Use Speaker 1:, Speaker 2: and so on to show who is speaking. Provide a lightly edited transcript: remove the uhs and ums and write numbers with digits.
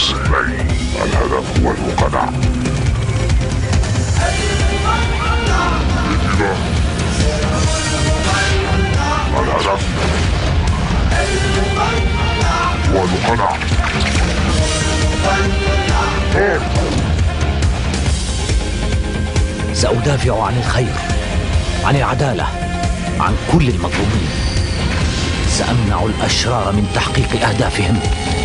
Speaker 1: اثنين، الهدف هو القناع. الهدف هو القناع.
Speaker 2: سأدافع عن الخير، عن العدالة، عن كل المظلومين. سأمنع الأشرار من تحقيق أهدافهم.